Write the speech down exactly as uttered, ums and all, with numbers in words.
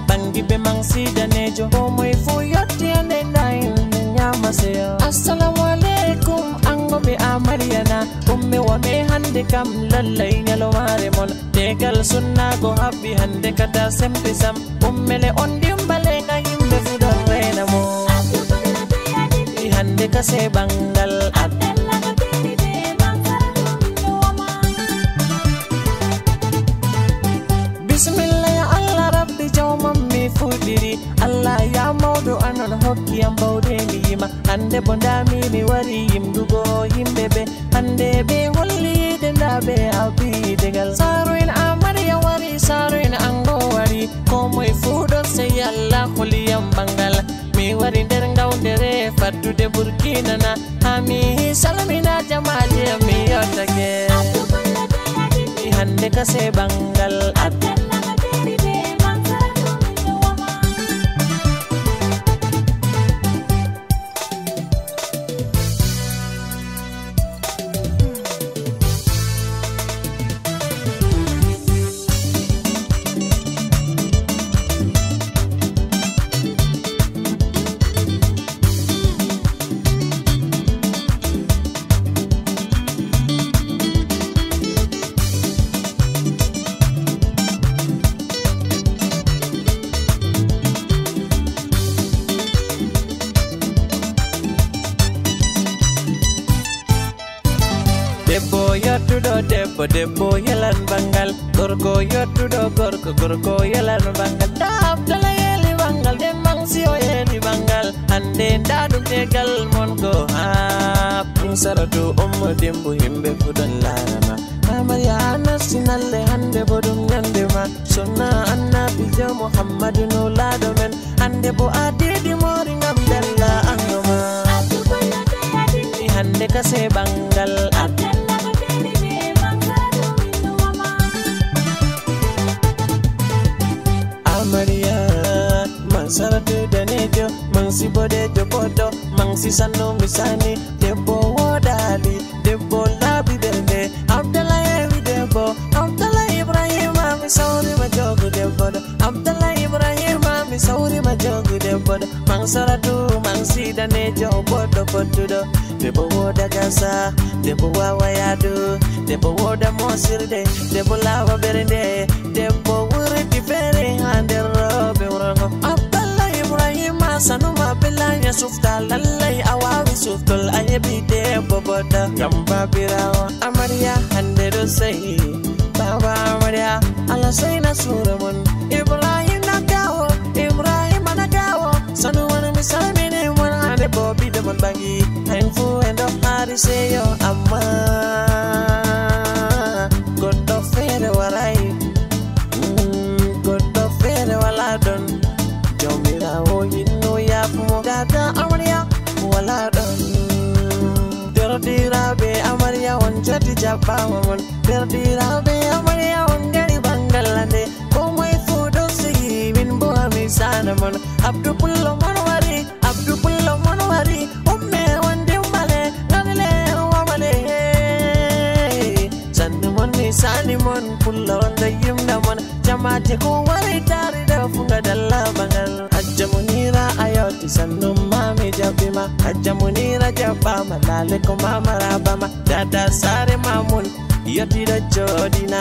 bangi be mangsi danejo Komoy fu yotti ande dain nyama seyo Assalamu alaikum ango be amariana Umme wa me hande kam lallay nyalo mare mon Tegal sunna go habbi hande kata sempi sam Ummele on dimbale nga himbe fudor reina mo I hande kase bangal Bismillah ya Allah Rabbi jawman mi fudiri Allah ya maudu anon hokki am bawde mi yima Hande bonda mi mi wari yimdugo yimbebe Hande be holli denda be abi degal Saruin amariya wari saruin ango wari Komoy fudo se yalla holiyam bangal Mi wari der ngawdere fattude burkina na Ami salamina jamaje mi yotage I hande kase bangal Debbo yottuɗo debbo debbo yelan bangal gorko yottuɗo gorko gorko yelan bangal dabdala yeli bangal den mangsi o yeli bangal hande ndaɗum tegal mon ko ha saratu ummo dembo himɓe fuɗon larama amariya anastinalle hande bo ɗum ñandema sonna annabijo muhammadu no laaɗo men hande bo a deɗi mori ngam dalla angoma I hande kase bangal Maria, Mansaratu danejo, Mansi bodejo bodo, Mansi sano misani, Debo wodali, Debo labi bende, Abdallah evi debo, Abdallah Ibrahim, mi sauri majogu debo, Abdallah Ibrahim, mi sauri majogu debo, Mansaratu, Mansi danejo bodo bodo, Debo woda gasa, Debo wawayadu, Debo woda mosirde, Debo lava berende, Debo wuri difere hande robe urango Abdallah Ibrahim sanuma belanya sufta lallai awawi suftul ayebi debo boda Gamba birawa amariya hande do say Baba amariya ala sayna suramun Ibrahim nagawo Ibrahim nagawo sanuma misalmine mon hande bobi de mon bangi Hainfu endo hari seyo amma Goddo fere warai wala don jomira o yinno ya fumo dada amariya wala don derdira be amariya on jati jabba mon derdira be amariya on gari bangalande komoy fudo sigi min bo ami sana mon abdu pullo mon wari abdu pullo mon wari umme wonde male nanale wamale sanni mon ni sani mon pullo wonde yimna mon jamate ko wari tari da funga dalla bangal hajja munira ayoti sannu mami jabima hajja munira jabba malale ko mama rabama dada sare mamun yoti da jodina